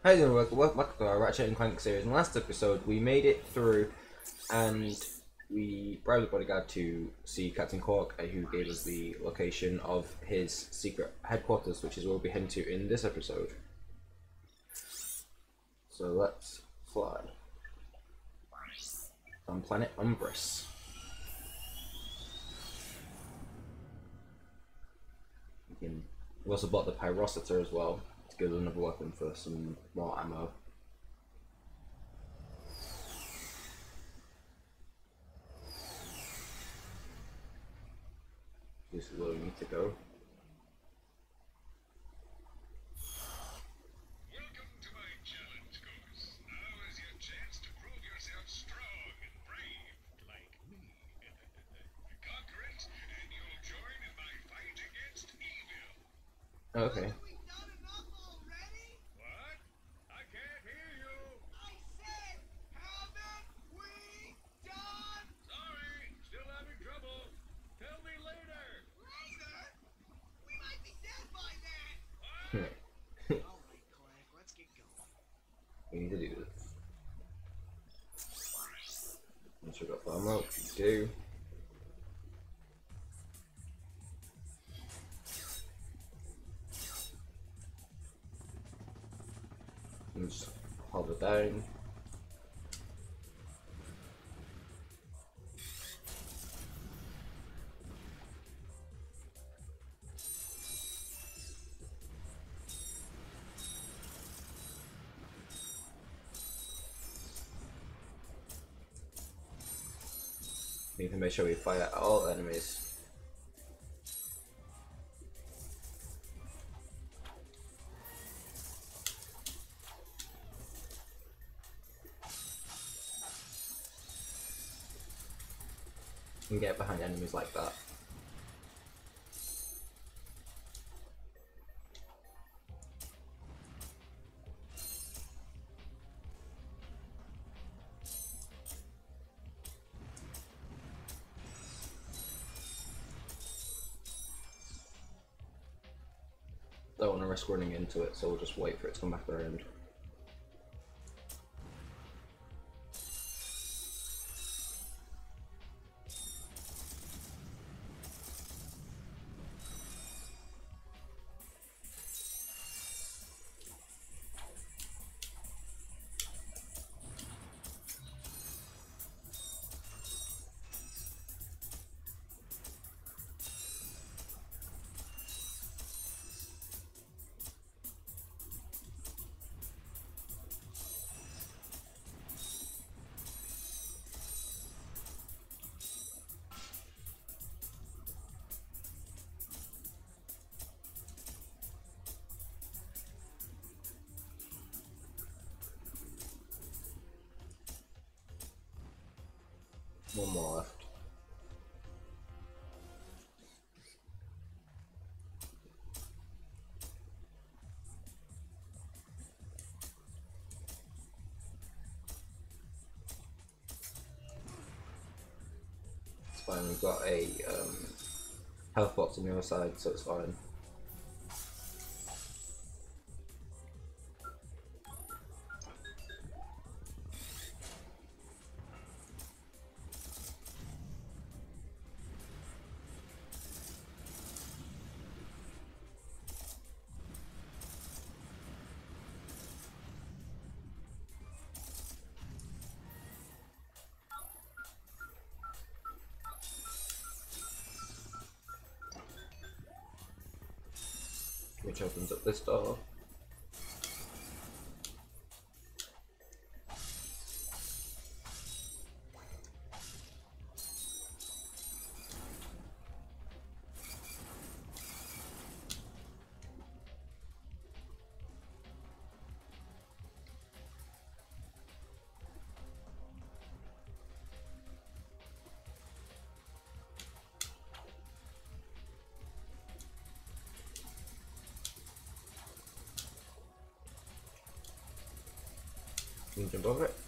Hi there, welcome to our Ratchet and Clank series. In the last episode, we made it through, and we bribed the bodyguard to see Captain Quark, who gave us the location of his secret headquarters, which is where we'll be heading to in this episode. So let's fly. On planet Umbrus. We also bought the Pyrocitor as well, to give us another weapon for some more ammo. This is where we need to go. Welcome to my challenge course. Now is your chance to prove yourself strong and brave, like me. Conquer it, and you'll join in my fight against evil. Okay. What? I can't hear you. I said, haven't we done? Sorry, still having trouble. Tell me later. Later? We might be dead by then. What? All right, Clank, let's get going. We need to do this. Once we got the ammo, we do. And just hold it down. We need to make sure we fire at all enemies. And get behind enemies like that. Don't want to risk running into it, so we'll just wait for it to come back around. One more left. It's fine, we've got a health box on the other side, so it's fine. Which opens up this door. Can you jump over it?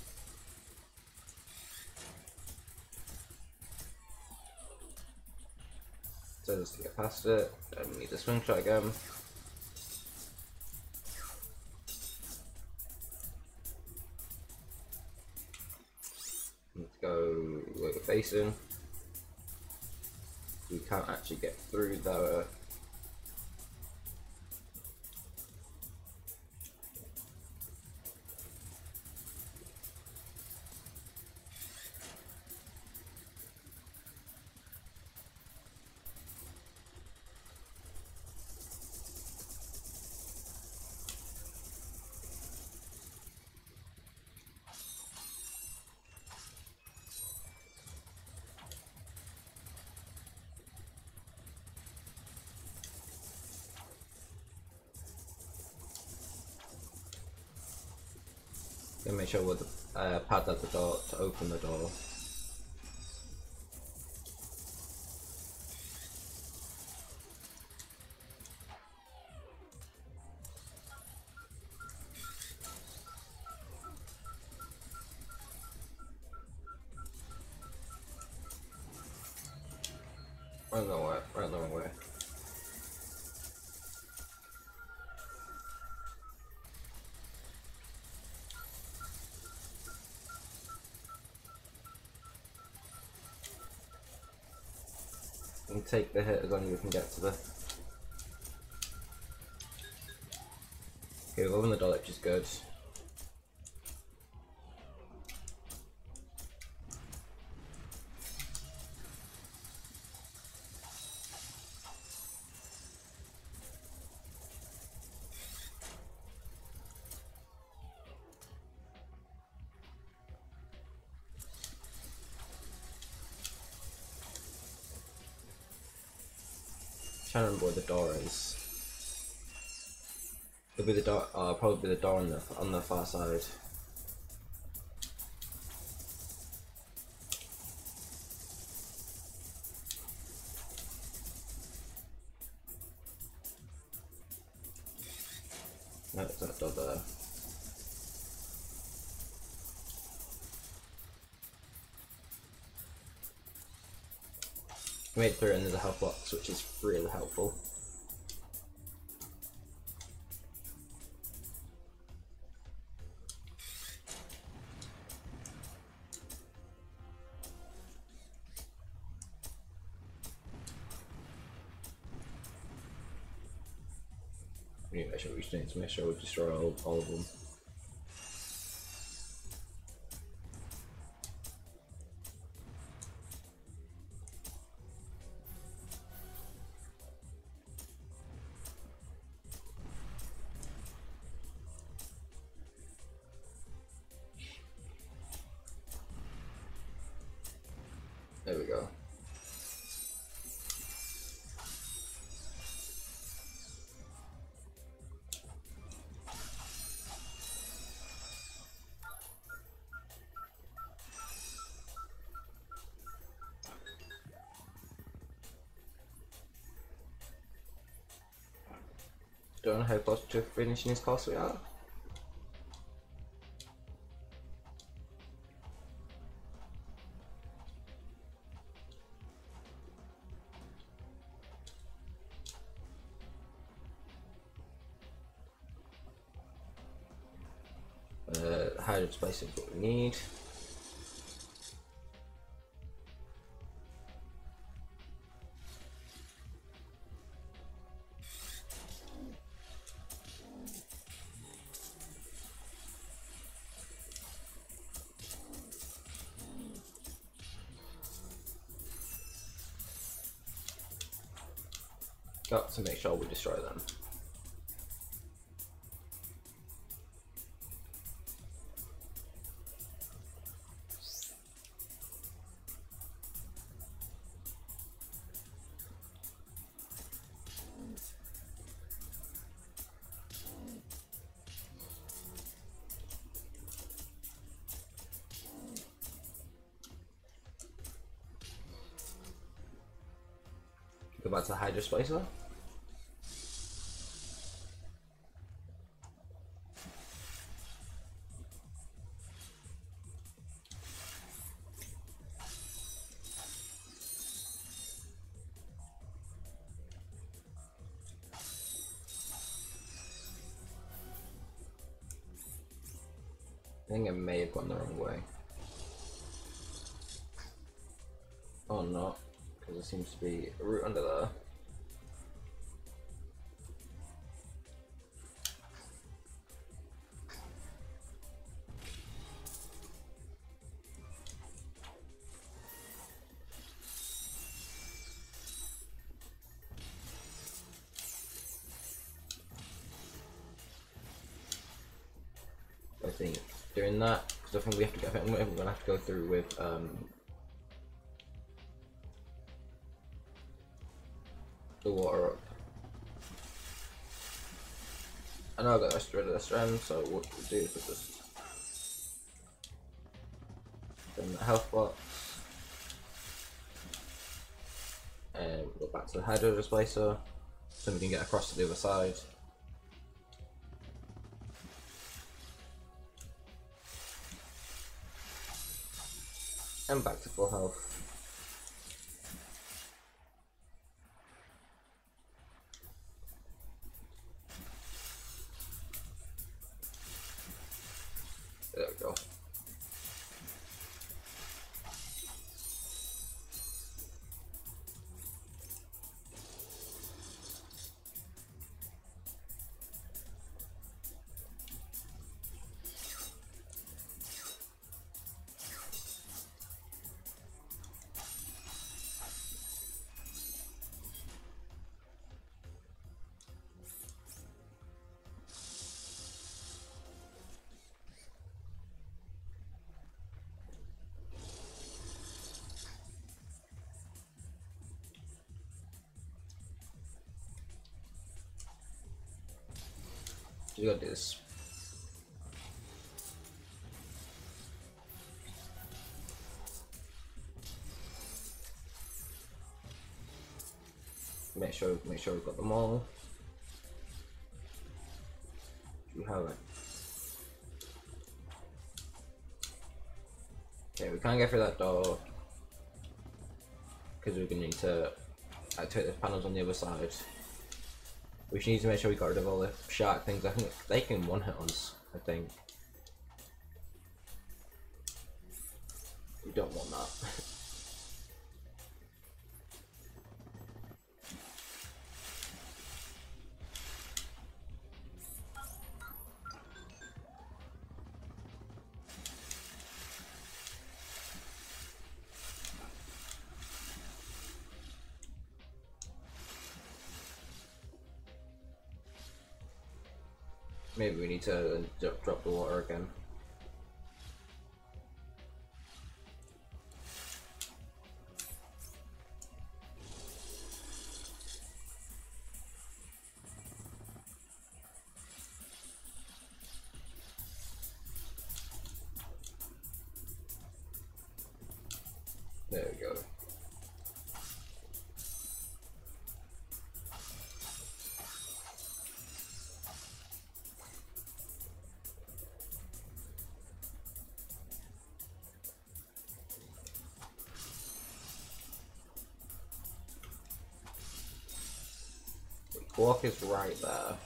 So just to get past it, we need the swing shot again. facing. We can't actually get through the. Gonna make sure with the pad at the door to open the door. Right the way, right the wrong way. And take the hit as long as we can get to the. Okay, we've opened the door, which is good. Trying to remember where the door is. It'll be the door. Probably the door on the far side. No, it's that door there. We made it through, and there's a health box, which is really helpful. We need to make sure we destroy all of them. There we go. Don't know how close to finishing this course we are. Hydrogen space is what we need. Got to make sure we destroy them. Go back to the hydro spacer. I think I may have gone the wrong way. Oh, not, because there seems to be a route under there. I think doing that, because I think we have to get. I think we're gonna have to go through with the water up. I know I got rid of the strand, so what we'll do is we'll just spin the health box and we'll go back to the hydro displacer so we can get across to the other side. And back to full health. There we go. You gotta do this. Make sure we've got them all. We have it. Okay, we can't get through that door because we're gonna need to activate the panels on the other side. We should need to make sure we got rid of all the shark things. I think they can one-hit us, I think. We don't want that. Maybe we need to drop the water again. There we go. Quark is right there.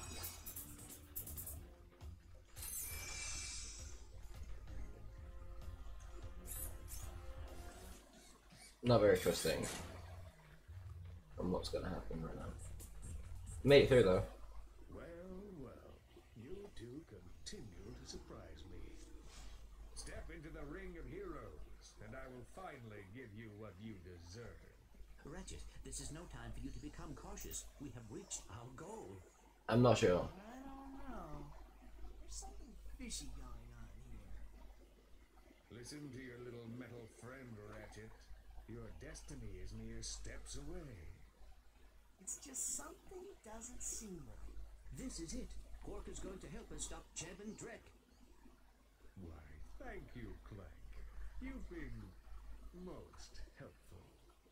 Not very trusting on what's gonna happen right now. Made it through though. Well, you two continue to surprise me. Step into the ring of heroes, and I will finally give you what you deserve. Ratchet, this is no time for you to become cautious. We have reached our goal. I'm not sure. I don't know. There's something fishy going on here. Listen to your little metal friend, Ratchet. Your destiny is mere steps away. It's just something doesn't seem right. This is it. Quark is going to help us stop Jeb and Drek. Why, thank you, Clank. You've been most helpful.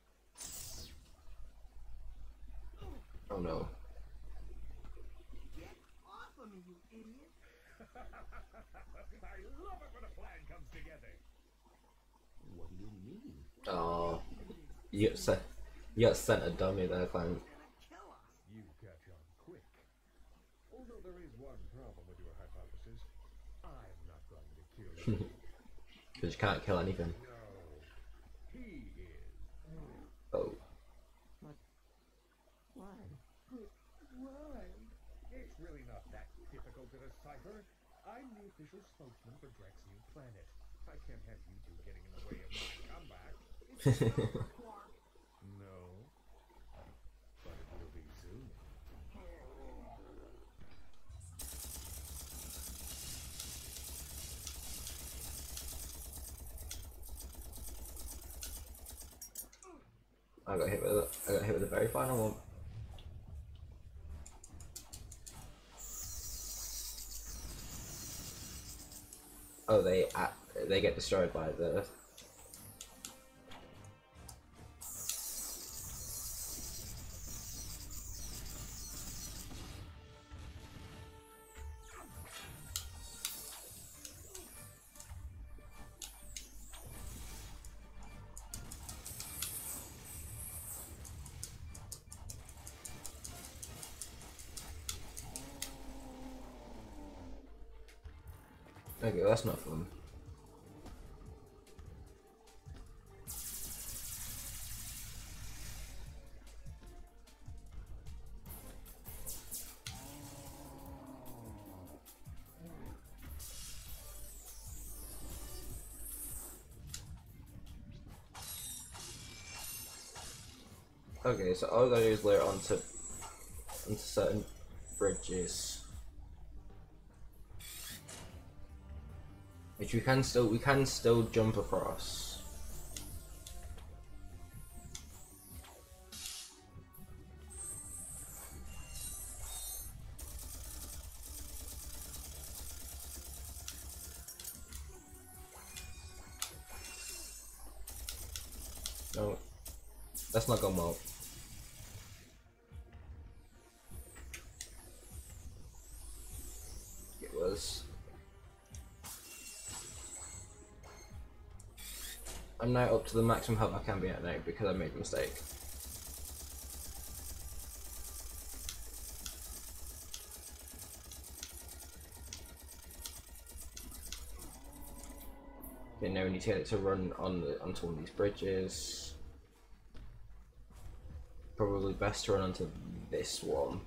Oh no. Get off of me, you idiot. I love it when a plan comes together. What do you mean? Oh, you got sent a dummy there, Clank. Kill us. You catch on quick. Although there is one problem with your hypothesis. I'm not going to kill you. Because you can't kill anything. No, he is. Trapper. I'm the official spokesman for Drek's new planet. I can't have you two getting in the way of my comeback. It's over, Quark. No. But it will be soon. I got hit with the very final one. Oh, they get destroyed by the. Okay, that's not fun. Okay, so all I gotta do is layer onto certain bridges, which we can still jump across. No, that's not going well. It was. I'm now up to the maximum health I can be at now because I made a mistake. Okay, now we need to get it to run onto one of these bridges. Probably best to run onto this one.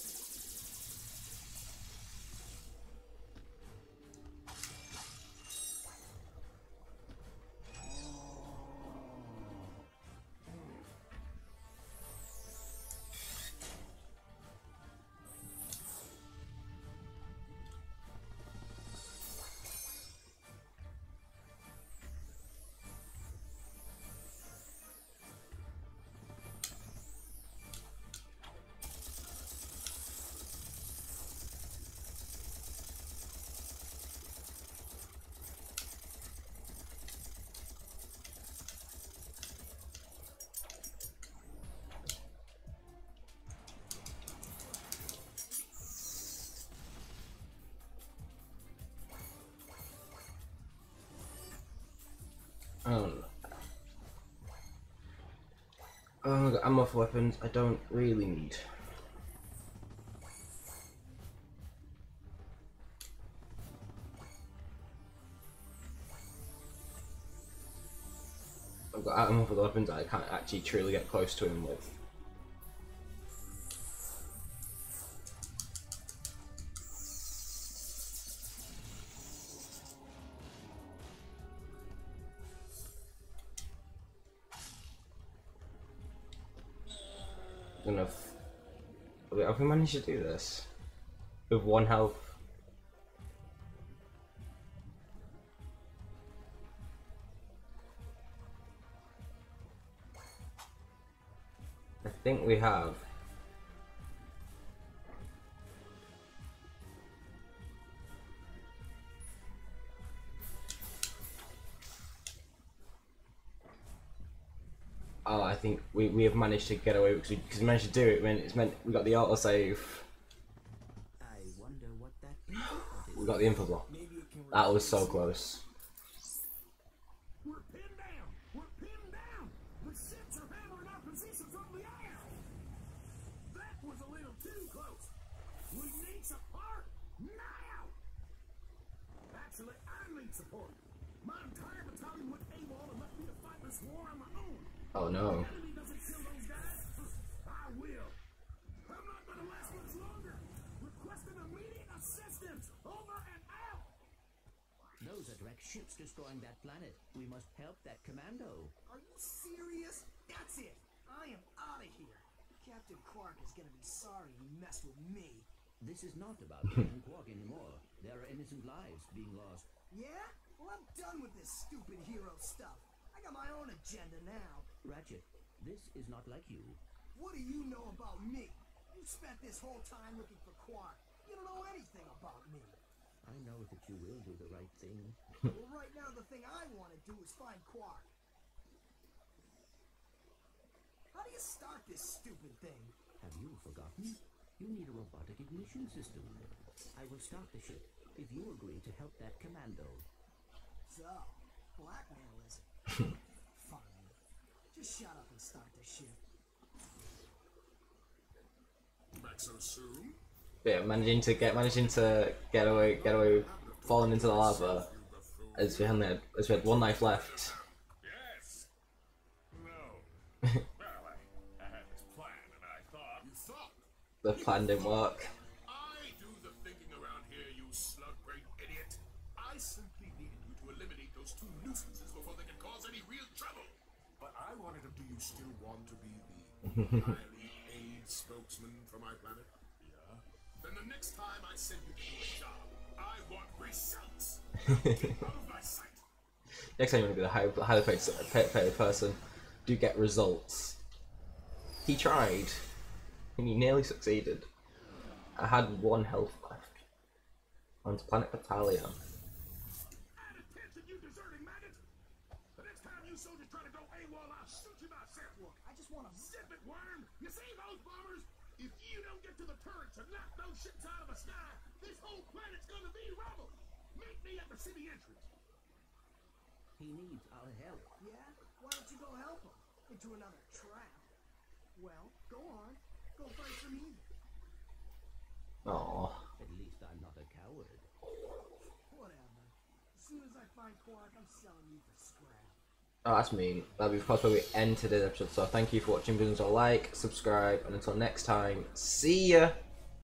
Oh, I've got ammo for weapons I don't really need. I've got ammo for the weapons I can't actually truly get close to him with. Enough. Wait, have we managed to do this? With one health? I think we have. Oh, I think we have managed to get away because we managed to do it when it's meant we got the autosave. I wonder what that import is. We got the info block. That was so close. We're pinned down! We're pinned down! The ships are hammering our position from the air! That was a little too close! We need support! Now! Actually, I need support! My entire battalion went AWOL and left me to fight this war on my own! Oh no. The enemy doesn't kill those guys! I will! I'm not gonna last much longer! Requesting immediate assistance! Over! the Drex ships destroying that planet. We must help that commando. Are you serious? That's it. I am out of here. Captain Quark is gonna be sorry he messed with me. This is not about Captain Quark anymore. There are innocent lives being lost. Yeah? Well, I'm done with this stupid hero stuff. I got my own agenda now. Ratchet, this is not like you. What do you know about me? You spent this whole time looking for Quark. You don't know anything about me. I know that you will do the right thing. Well, right now the thing I want to do is find Quark. How do you start this stupid thing? Have you forgotten? You need a robotic ignition system. I will start the ship if you agree to help that commando. So, blackmail is it? Fine. Just shut up and start the ship. Back so soon? Yeah, managing to get away, falling into the lava. As we had one life left. Yes. No. Well, I had this plan, and I thought. You thought? The plan didn't work. I do the thinking around here, you slug-brained idiot. I simply needed you to eliminate those two nuisances before they could cause any real trouble. But I wanted to. Do you still want to be the highly paid spokesman for my planet? Yeah. Then the next time I send you to do a job, I want results. Get out of my sight. Next time you want to be the highly paid person, do get results. He tried, and he nearly succeeded. I had one health left. On to Planet Battalion. Add attention, you deserting maggot! The next time you soldiers try to go AWOL, I'll shoot you myself. Look, I just want to... Zip it, worm! You see those bombers? If you don't get to the turrets and knock those ships out of the sky, this whole planet's gonna be rubble! Meet me at the city entrance. He needs our help. Yeah? Why don't you go help him? Into another trap. Well, go on. Go fight some evil. Aww. At least I'm not a coward. Whatever. As soon as I find Quark, I'm selling you for scrap. Oh, that's mean. That'll be possibly the end to this episode. So thank you for watching. Please don't like, subscribe, and until next time, see ya!